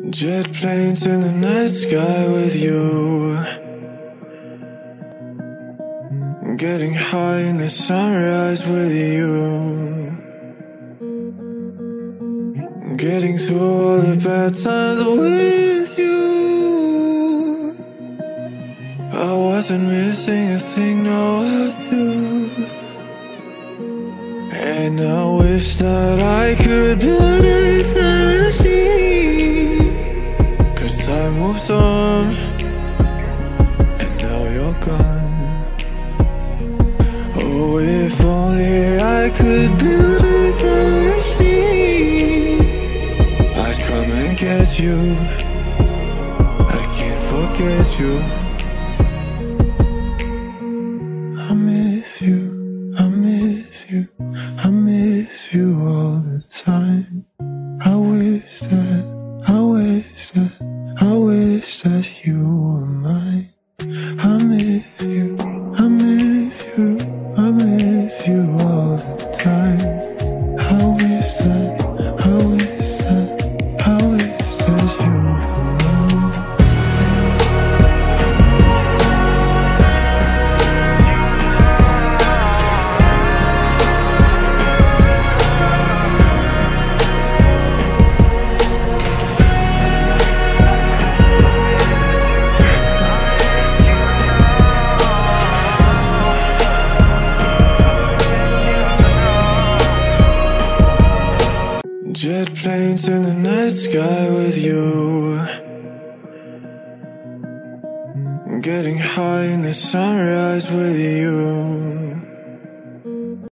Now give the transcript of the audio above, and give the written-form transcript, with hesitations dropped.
Jet planes in the night sky with you, getting high in the sunrise with you, getting through all the bad times with you. I wasn't missing a thing, no I do. And I wish that I could build a time machine, 'cause time moves on, and now you're gone. Oh, if only I could build a time machine, I'd come and get you. I can't forget you. I miss you, I miss you, I miss you all the time. I wish that, I wish that, I wish that you were mine. I miss you, I miss you, I miss you all the time. I wish that, I wish that, I wish that you were mine. Jet planes in the night sky with you, getting high in the sunrise with you,